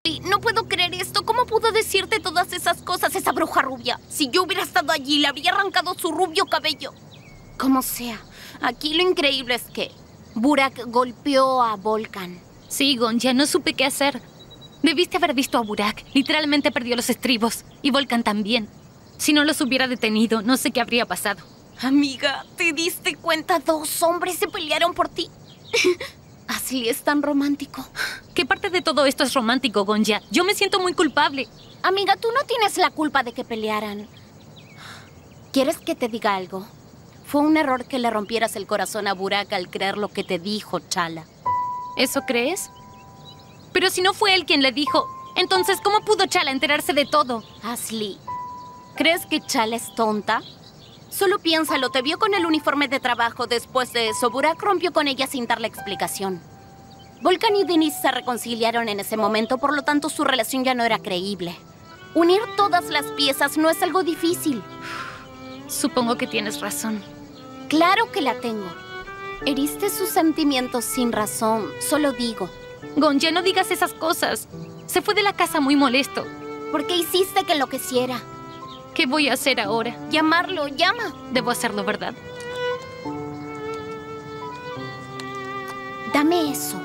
No puedo creer esto. ¿Cómo pudo decirte todas esas cosas esa bruja rubia? Si yo hubiera estado allí, le habría arrancado su rubio cabello. Como sea, aquí lo increíble es que Burak golpeó a Volkan. Sí, Gonja, no supe qué hacer. Debiste haber visto a Burak. Literalmente perdió los estribos. Y Volkan también. Si no los hubiera detenido, no sé qué habría pasado. Amiga, ¿te diste cuenta? 2 hombres se pelearon por ti. Ashley es tan romántico. ¿Qué parte de todo esto es romántico, Gonja? Yo me siento muy culpable. Amiga, tú no tienes la culpa de que pelearan. ¿Quieres que te diga algo? Fue un error que le rompieras el corazón a Burak al creer lo que te dijo, Chala. ¿Eso crees? Pero si no fue él quien le dijo, entonces, ¿cómo pudo Chala enterarse de todo? Ashley, ¿crees que Chala es tonta? Solo piénsalo, te vio con el uniforme de trabajo. Después de eso, Burak rompió con ella sin darle explicación. Volkan y Denise se reconciliaron en ese momento, por lo tanto su relación ya no era creíble. Unir todas las piezas no es algo difícil. Supongo que tienes razón. Claro que la tengo. Heriste sus sentimientos sin razón, solo digo. Gonja, no digas esas cosas. Se fue de la casa muy molesto. ¿Por qué hiciste que enloqueciera? ¿Qué voy a hacer ahora? Llamarlo, llama. Debo hacerlo, ¿verdad? Dame eso.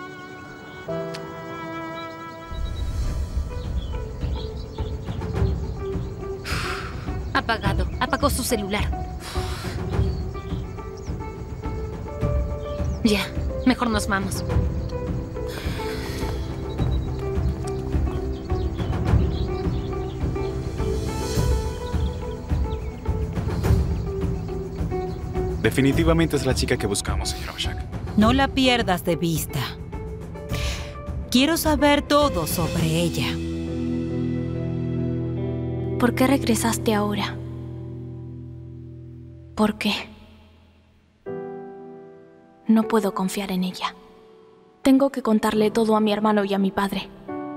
Apagado. Apagó su celular. Ya, mejor nos vamos. Definitivamente es la chica que buscamos, señor Başak. No la pierdas de vista. Quiero saber todo sobre ella. ¿Por qué regresaste ahora? ¿Por qué? No puedo confiar en ella. Tengo que contarle todo a mi hermano y a mi padre.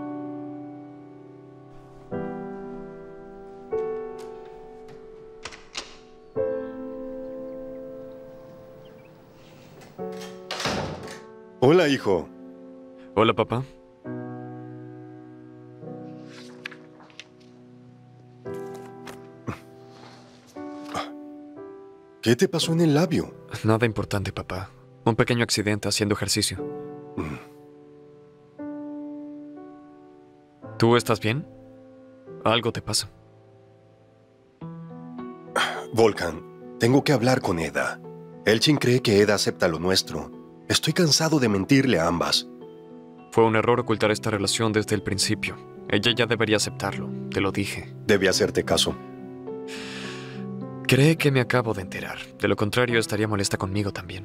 Hola, hijo. Hola, papá. ¿Qué te pasó en el labio? Nada importante, papá. Un pequeño accidente haciendo ejercicio. ¿Tú estás bien? Algo te pasa. Volkan, tengo que hablar con Eda. Elchin cree que Eda acepta lo nuestro. Estoy cansado de mentirle a ambas. Fue un error ocultar esta relación desde el principio. Ella ya debería aceptarlo, te lo dije. Debe hacerte caso. Cree que me acabo de enterar. De lo contrario, estaría molesta conmigo también.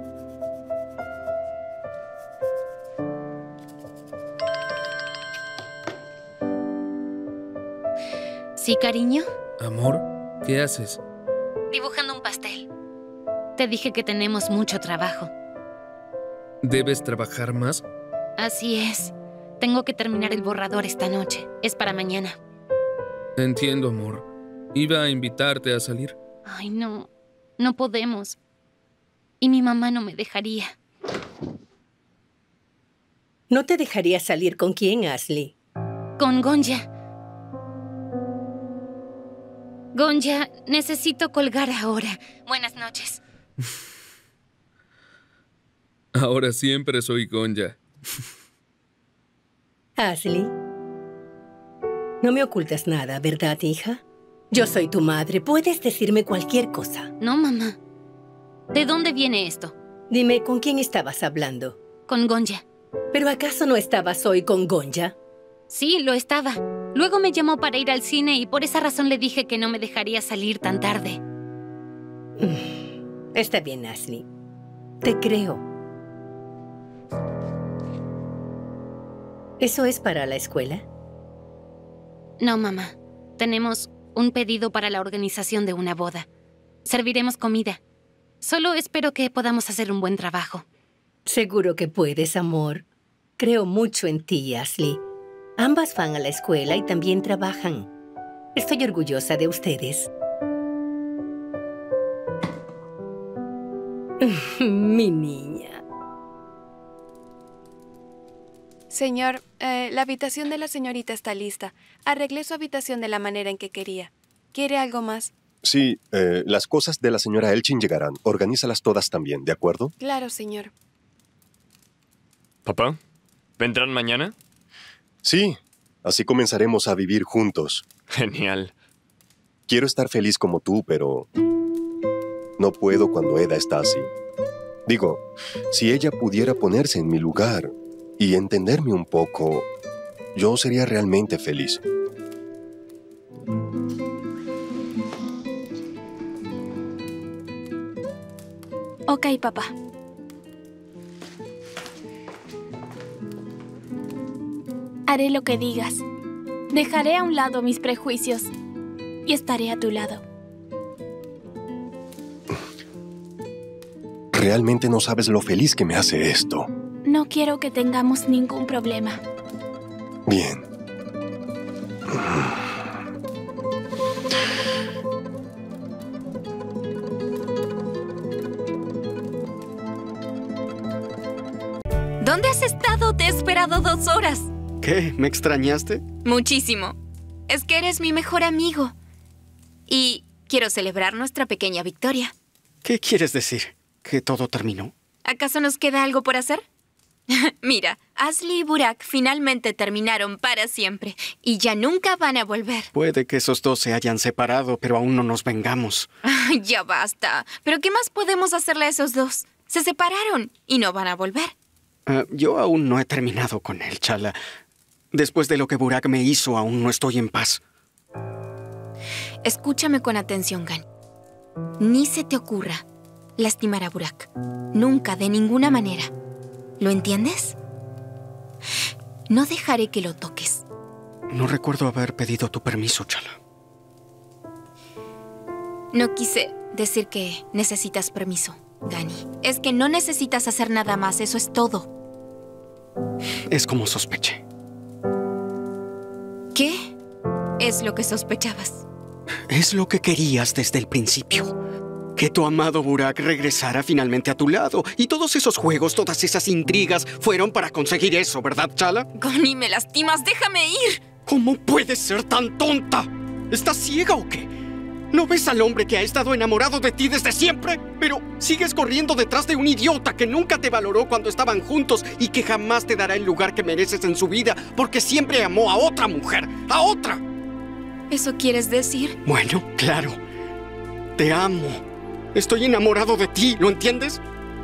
¿Sí, cariño? Amor, ¿qué haces? Dibujando un pastel. Te dije que tenemos mucho trabajo. ¿Debes trabajar más? Así es. Tengo que terminar el borrador esta noche. Es para mañana. Entiendo, amor. Iba a invitarte a salir. Ay, no. No podemos. Y mi mamá no me dejaría. ¿No te dejaría salir con quién, Ashley? Con Gonja. Gonja, necesito colgar ahora. Buenas noches. Ahora siempre soy Gonja. Ashley, no me ocultas nada, ¿verdad, hija? Yo soy tu madre. Puedes decirme cualquier cosa. No, mamá. ¿De dónde viene esto? Dime, ¿con quién estabas hablando? Con Gonja. ¿Pero acaso no estabas hoy con Gonja? Sí, lo estaba. Luego me llamó para ir al cine y por esa razón le dije que no me dejaría salir tan tarde. Está bien, Ashley. Te creo. ¿Eso es para la escuela? No, mamá. Tenemos un pedido para la organización de una boda. Serviremos comida. Solo espero que podamos hacer un buen trabajo. Seguro que puedes, amor. Creo mucho en ti, Ashley. Ambas van a la escuela y también trabajan. Estoy orgullosa de ustedes. Mi niña. Señor, la habitación de la señorita está lista. Arreglé su habitación de la manera en que quería. ¿Quiere algo más? Sí, las cosas de la señora Elchin llegarán. Organízalas todas también, ¿de acuerdo? Claro, señor. ¿Papá? ¿Vendrán mañana? Sí, así comenzaremos a vivir juntos. Genial. Quiero estar feliz como tú, pero no puedo cuando Eda está así. Digo, si ella pudiera ponerse en mi lugar y entenderme un poco, yo sería realmente feliz. Ok, papá. Haré lo que digas. Dejaré a un lado mis prejuicios y estaré a tu lado. Realmente no sabes lo feliz que me hace esto. No quiero que tengamos ningún problema. Bien. ¿Dónde has estado? Te he esperado 2 horas. ¿Qué? ¿Me extrañaste? Muchísimo. Es que eres mi mejor amigo. Y quiero celebrar nuestra pequeña victoria. ¿Qué quieres decir? ¿Que todo terminó? ¿Acaso nos queda algo por hacer? Mira, Ashley y Burak finalmente terminaron para siempre y ya nunca van a volver. Puede que esos dos se hayan separado, pero aún no nos vengamos. Ya basta. ¿Pero qué más podemos hacerle a esos dos? Se separaron y no van a volver. Yo aún no he terminado con él, Chala. Después de lo que Burak me hizo, aún no estoy en paz. Escúchame con atención, Gani. Ni se te ocurra lastimar a Burak. Nunca, de ninguna manera. ¿Lo entiendes? No dejaré que lo toques. No recuerdo haber pedido tu permiso, Chala. No quise decir que necesitas permiso, Gani. Es que no necesitas hacer nada más, eso es todo. Es como sospeché. ¿Qué es lo que sospechabas? Es lo que querías desde el principio. Que tu amado Burak regresara finalmente a tu lado. Y todos esos juegos, todas esas intrigas, fueron para conseguir eso, ¿verdad, Chala? Gani, me lastimas, déjame ir. ¿Cómo puedes ser tan tonta? ¿Estás ciega o qué? ¿No ves al hombre que ha estado enamorado de ti desde siempre? Pero sigues corriendo detrás de un idiota que nunca te valoró cuando estaban juntos y que jamás te dará el lugar que mereces en su vida porque siempre amó a otra mujer, a otra. ¿Eso quieres decir? Bueno, claro. Te amo. Estoy enamorado de ti, ¿lo entiendes?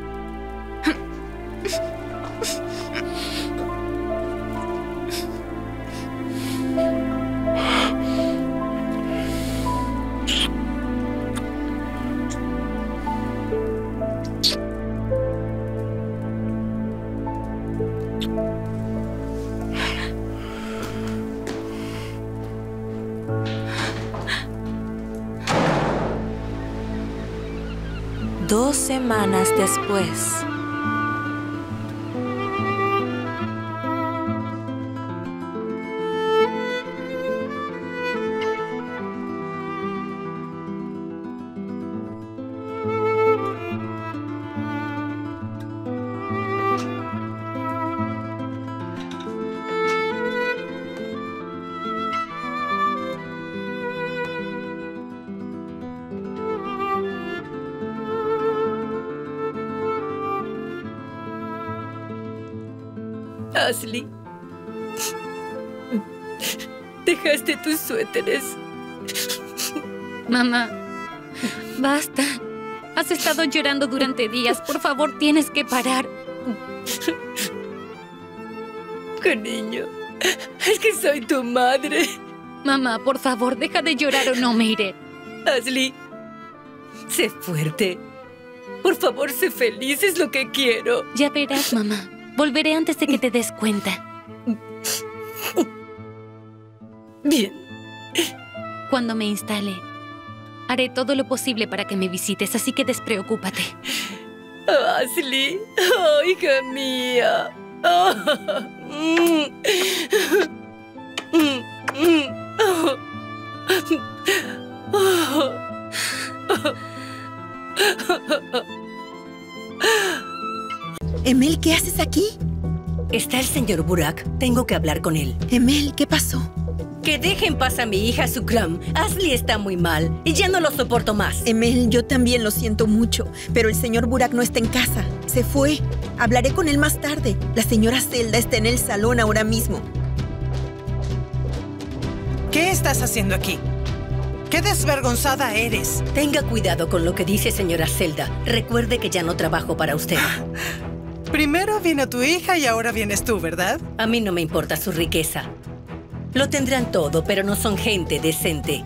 Dos semanas después. Ashley, dejaste tus suéteres. Mamá, basta. Has estado llorando durante días. Por favor, tienes que parar. Cariño, es que soy tu madre. Mamá, por favor, deja de llorar o no me iré. Ashley, sé fuerte. Por favor, sé feliz, es lo que quiero. Ya verás, mamá. Volveré antes de que te des cuenta. Bien. Cuando me instale, haré todo lo posible para que me visites, así que despreocúpate. Ashley, oh, hija mía. Oh. Emil, ¿qué haces aquí? ¿Está el señor Burak? Tengo que hablar con él. Emel, ¿qué pasó? Que deje en paz a mi hija Sukram. Asli está muy mal y ya no lo soporto más. Emel, yo también lo siento mucho, pero el señor Burak no está en casa. Se fue. Hablaré con él más tarde. La señora Zelda está en el salón ahora mismo. ¿Qué estás haciendo aquí? ¡Qué desvergonzada eres! Tenga cuidado con lo que dice, señora Zelda. Recuerde que ya no trabajo para usted. Primero vino tu hija y ahora vienes tú, ¿verdad? A mí no me importa su riqueza. Lo tendrán todo, pero no son gente decente.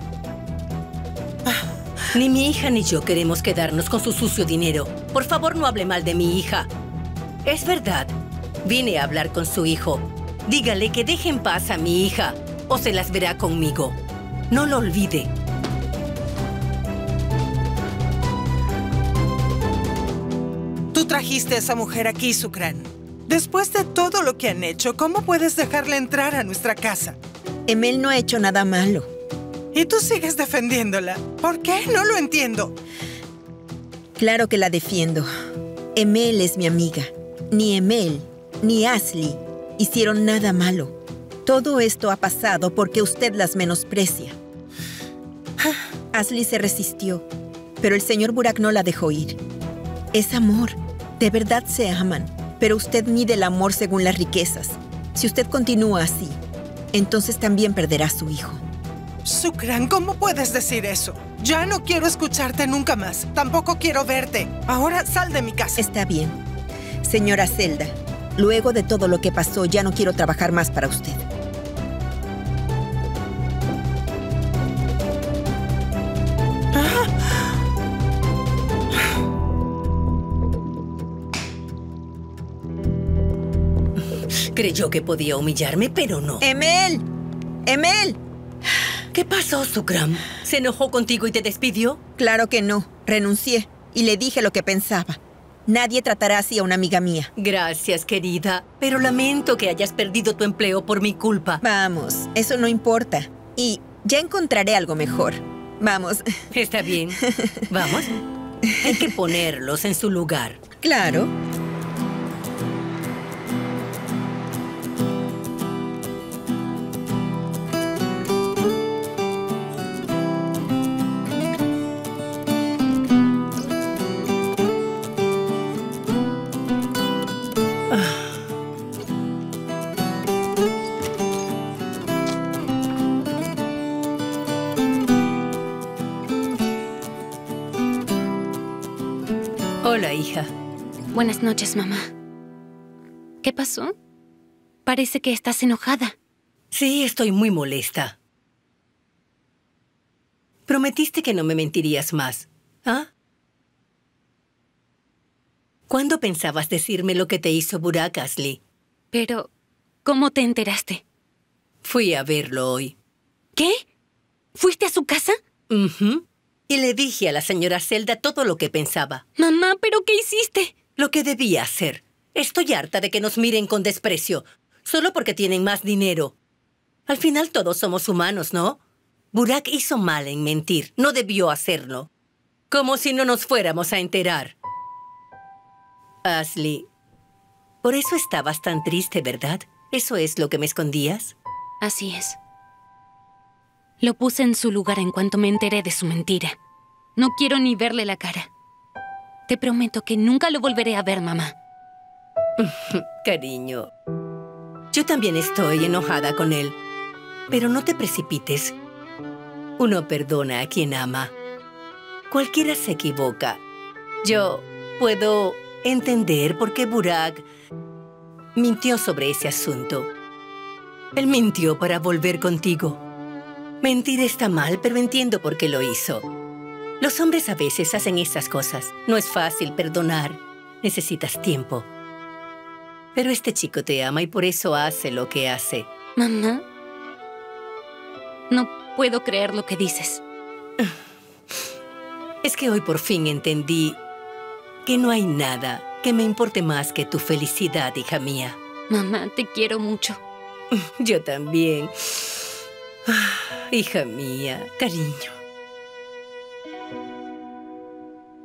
Ni mi hija ni yo queremos quedarnos con su sucio dinero. Por favor, no hable mal de mi hija. Es verdad. Vine a hablar con su hijo. Dígale que deje en paz a mi hija o se las verá conmigo. No lo olvide. Tú trajiste a esa mujer aquí, Sukran. Después de todo lo que han hecho, ¿cómo puedes dejarla entrar a nuestra casa? Emel no ha hecho nada malo. ¿Y tú sigues defendiéndola? ¿Por qué? No lo entiendo. Claro que la defiendo. Emel es mi amiga. Ni Emel, ni Asli hicieron nada malo. Todo esto ha pasado porque usted las menosprecia. Asli se resistió, pero el señor Burak no la dejó ir. Es amor. De verdad se aman, pero usted mide el amor según las riquezas. Si usted continúa así, entonces también perderá a su hijo. Sukran, ¿cómo puedes decir eso? Ya no quiero escucharte nunca más. Tampoco quiero verte. Ahora sal de mi casa. Está bien. Señora Zelda, luego de todo lo que pasó, ya no quiero trabajar más para usted. Creyó que podía humillarme, pero no. ¡Emel! ¡Emel! ¿Qué pasó, Sukram? ¿Se enojó contigo y te despidió? Claro que no. Renuncié y le dije lo que pensaba. Nadie tratará así a una amiga mía. Gracias, querida. Pero lamento que hayas perdido tu empleo por mi culpa. Vamos, eso no importa. Y ya encontraré algo mejor. Vamos. Está bien. ¿Vamos? Hay que ponerlos en su lugar. Claro. Hola, hija. Buenas noches, mamá. ¿Qué pasó? Parece que estás enojada. Sí, estoy muy molesta. Prometiste que no me mentirías más. ¿Ah? ¿Cuándo pensabas decirme lo que te hizo Burak, Asli? Pero, ¿cómo te enteraste? Fui a verlo hoy. ¿Qué? ¿Fuiste a su casa? Y le dije a la señora Zelda todo lo que pensaba. Mamá, ¿pero qué hiciste? Lo que debía hacer. Estoy harta de que nos miren con desprecio, solo porque tienen más dinero. Al final todos somos humanos, ¿no? Burak hizo mal en mentir. No debió hacerlo. Como si no nos fuéramos a enterar. Asli, por eso estabas tan triste, ¿verdad? ¿Eso es lo que me escondías? Así es. Lo puse en su lugar en cuanto me enteré de su mentira. No quiero ni verle la cara. Te prometo que nunca lo volveré a ver, mamá. Cariño, yo también estoy enojada con él. Pero no te precipites. Uno perdona a quien ama. Cualquiera se equivoca. Yo puedo entender por qué Burak mintió sobre ese asunto. Él mintió para volver contigo. Mentir está mal, pero entiendo por qué lo hizo. Los hombres a veces hacen estas cosas. No es fácil perdonar. Necesitas tiempo. Pero este chico te ama y por eso hace lo que hace. Mamá, no puedo creer lo que dices. Es que hoy por fin entendí que no hay nada que me importe más que tu felicidad, hija mía. Mamá, te quiero mucho. Yo también. Hija mía, cariño.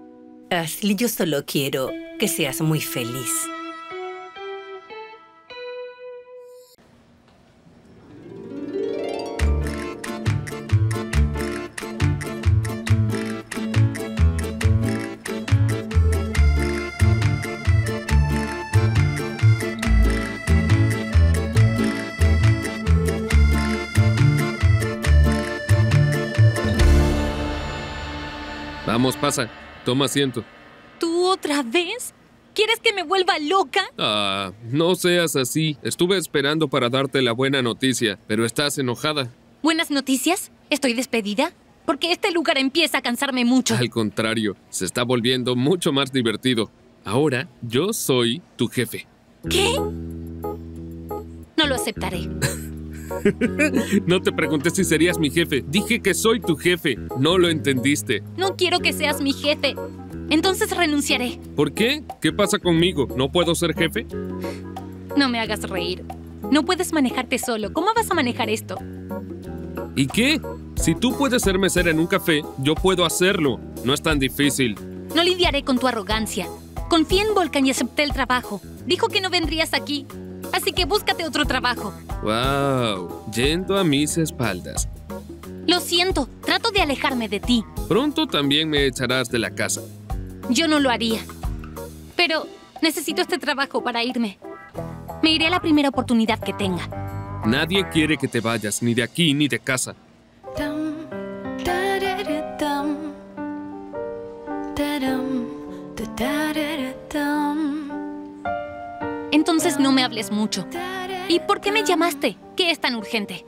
Asli, yo solo quiero que seas muy feliz. Vamos, pasa. Toma asiento. ¿Tú otra vez? ¿Quieres que me vuelva loca? Ah, no seas así. Estuve esperando para darte la buena noticia, pero estás enojada. ¿Buenas noticias? ¿Estoy despedida? Porque este lugar empieza a cansarme mucho. Al contrario, se está volviendo mucho más divertido. Ahora, yo soy tu jefe. ¿Qué? No lo aceptaré. No te pregunté si serías mi jefe. Dije que soy tu jefe. No lo entendiste. No quiero que seas mi jefe. Entonces renunciaré. ¿Por qué? ¿Qué pasa conmigo? ¿No puedo ser jefe? No me hagas reír. No puedes manejarte solo. ¿Cómo vas a manejar esto? ¿Y qué? Si tú puedes ser mesera en un café, yo puedo hacerlo. No es tan difícil. No lidiaré con tu arrogancia. Confié en Volkan y acepté el trabajo. Dijo que no vendrías aquí. Así que búscate otro trabajo. ¡Wow! Yendo a mis espaldas. Lo siento. Trato de alejarme de ti. Pronto también me echarás de la casa. Yo no lo haría. Pero necesito este trabajo para irme. Me iré a la primera oportunidad que tenga. Nadie quiere que te vayas, ni de aquí ni de casa. Entonces no me hables mucho. ¿Y por qué me llamaste? ¿Qué es tan urgente?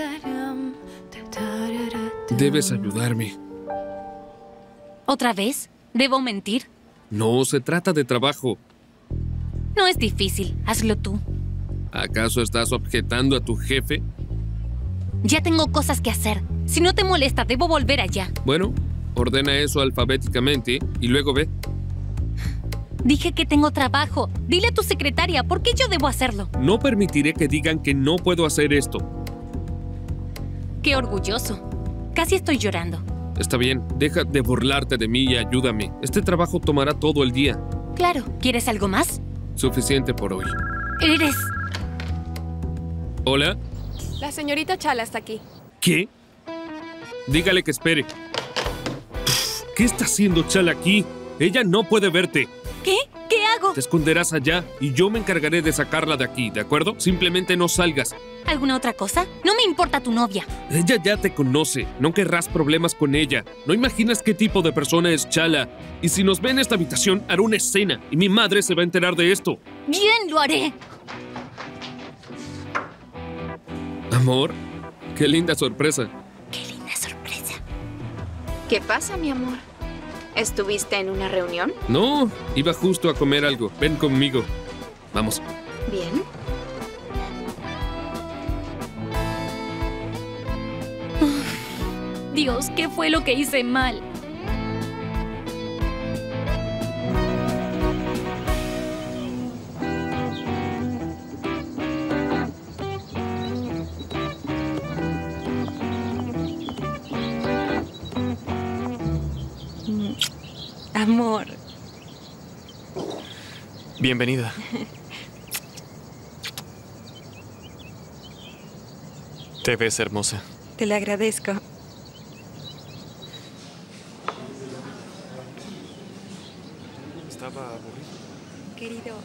Debes ayudarme. ¿Otra vez? ¿Debo mentir? No, se trata de trabajo. No es difícil. Hazlo tú. ¿Acaso estás objetando a tu jefe? Ya tengo cosas que hacer. Si no te molesta, debo volver allá. Bueno, ordena eso alfabéticamente y luego ve. Dije que tengo trabajo. Dile a tu secretaria, ¿por qué yo debo hacerlo? No permitiré que digan que no puedo hacer esto. Qué orgulloso. Casi estoy llorando. Está bien, deja de burlarte de mí y ayúdame. Este trabajo tomará todo el día. Claro. ¿Quieres algo más? Suficiente por hoy. Eres... ¿Hola? La señorita Chala está aquí. ¿Qué? Dígale que espere. ¿Qué está haciendo Chala aquí? Ella no puede verte. ¿Qué? ¿Qué hago? Te esconderás allá y yo me encargaré de sacarla de aquí, ¿de acuerdo? Simplemente no salgas. ¿Alguna otra cosa? No me importa tu novia. Ella ya te conoce. No querrás problemas con ella. No imaginas qué tipo de persona es Chala. Y si nos ve en esta habitación, hará una escena. Y mi madre se va a enterar de esto. Bien, lo haré. Amor, qué linda sorpresa. Qué linda sorpresa. ¿Qué pasa, mi amor? ¿Estuviste en una reunión? No, iba justo a comer algo. Ven conmigo. Vamos. Bien. Dios, ¿qué fue lo que hice mal? Amor. Bienvenida. Te ves hermosa. Te lo agradezco. Estaba aburrido. Querido.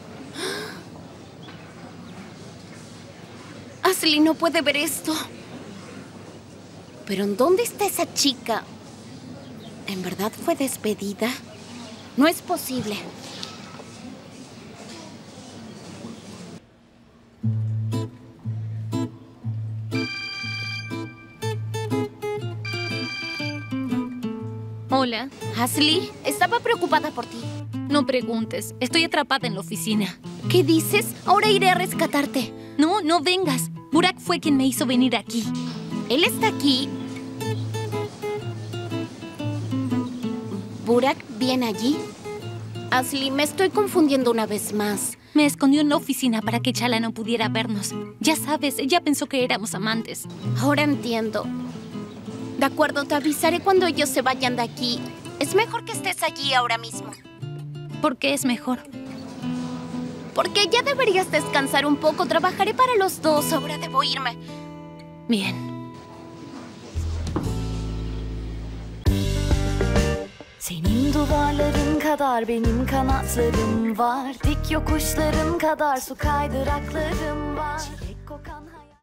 Ashley no puede ver esto. ¿Pero en dónde está esa chica? ¿En verdad fue despedida? No es posible. Hola. Ashley, estaba preocupada por ti. No preguntes. Estoy atrapada en la oficina. ¿Qué dices? Ahora iré a rescatarte. No, no vengas. Burak fue quien me hizo venir aquí. ¿Él está aquí? ¿Burak viene allí? Ashley, me estoy confundiendo una vez más. Me escondió en la oficina para que Chala no pudiera vernos. Ya sabes, ella pensó que éramos amantes. Ahora entiendo. De acuerdo, te avisaré cuando ellos se vayan de aquí. Es mejor que estés allí ahora mismo. ¿Por qué es mejor? Porque ya deberías descansar un poco. Trabajaré para los dos. Ahora debo irme. Bien. Senin duvarların kadar benim kanatlarım var. Dik yokuşların kadar su kaydıraklarım var. Çilek kokan